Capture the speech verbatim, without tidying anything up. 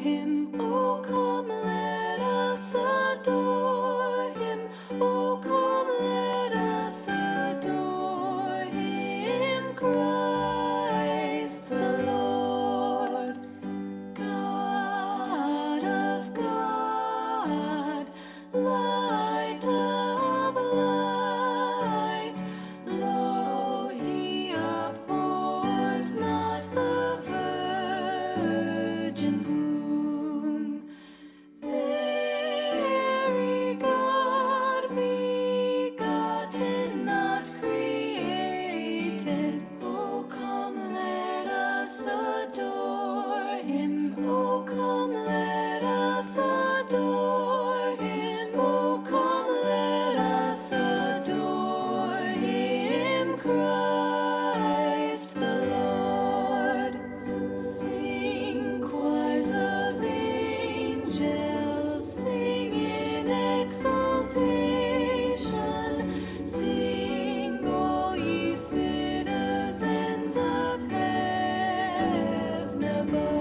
him. Oh, come, let us adore him. Oh, come, let us adore him. Christ the Lord, God of God, light of light. Lo, he abhors not the virgin's womb. Very God begotten, not created. Oh, come, let us adore him. Oh, come, let us adore him. Oh, come, let us adore him. Christ the Lord. Sing, choirs of angels, sing in exaltation. Sing, all ye citizens of heaven above.